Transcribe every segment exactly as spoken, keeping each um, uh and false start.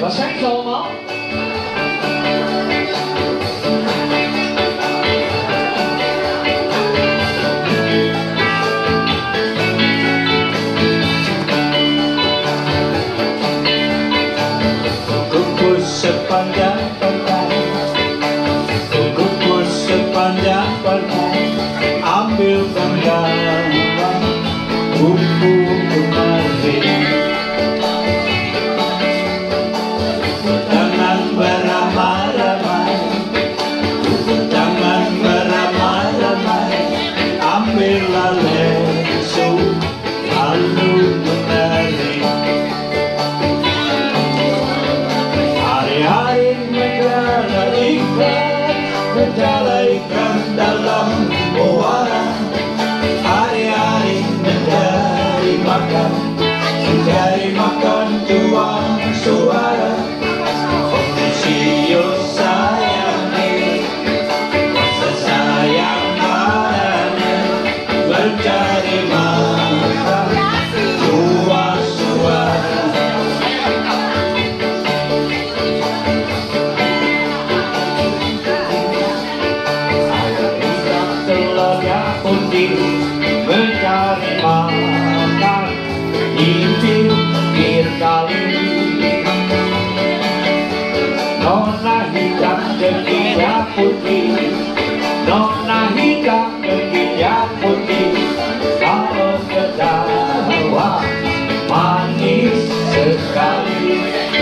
Vad sägs om? Sepanjang pantai, kumpul sepanjang pantai, ambil gambar buku kemarin. Jangan beramai-ramai, jangan beramai-ramai, ambillah lensu lalu menarik. Hari-hari negara ikan, negara ikan dalam muara. Hari-hari mencari makan, mencari makan tuang suara. Kondisio sayangi, rasa sayang padanya, mencari makan tuang suara. Mencari makan di pinggir kali, nona hitam kekinya putih, nona hitam kekinya putih, kalau ketawa manis sekali.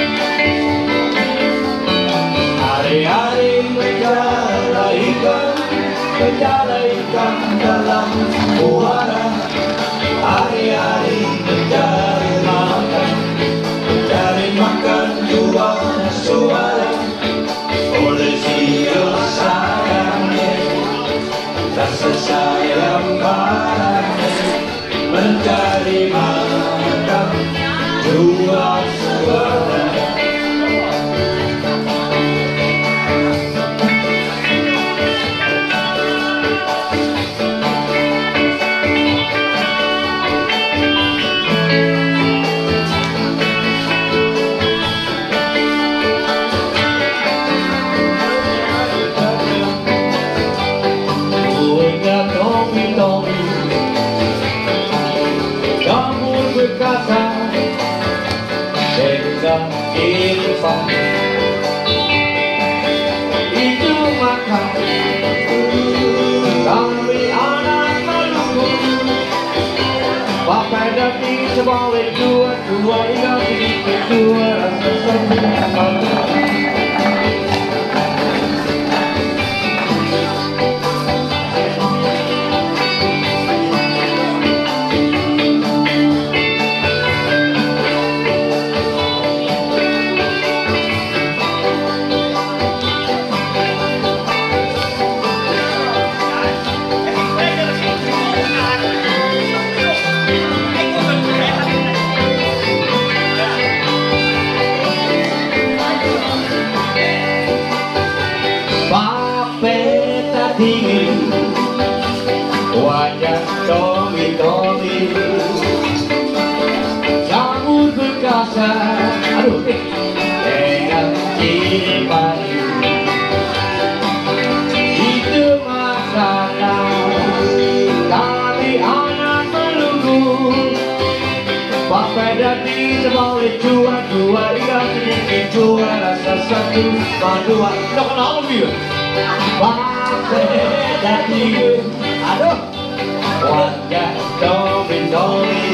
Hari-hari menjala ikan, menjala ikan dalam muara. Hari-hari mencari makan, mencari makan tuang suara. Oleh sio sayangnya, rasa sayang padanya, mencari makan tuang suara. Berkata dengan irfan itu maka kami anak Maluku, pakai dati sebalik dua-dua hingga sedikit dua rasa sempurna. Dingin wajah tomi-tomi, jamur berkasa, aduh dengan ciri padi. Itu makanan kami anak Maluku, pakai dati sebalik dua-dua hingga sedikit dua rasa satu dua. Udah kenal dia? Dati, aduh, wajah tomi-tomi,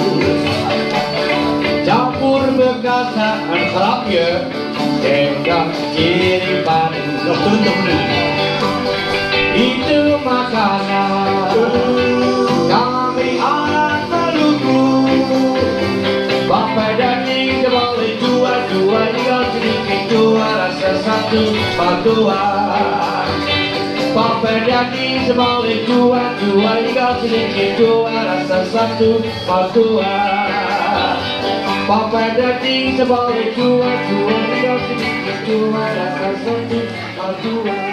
campur bekasaan serapnya dengan ciri padi. Itu makanan kami anak Maluku, pakai daging sebalik dua-dua hingga sedikit dua rasa satu paduan. Pakai daging sebalik dua-dua hingga sedikit dua rasa satu paduan. Pakai daging sebalik dua-dua hingga sedikit dua rasa satu paduan.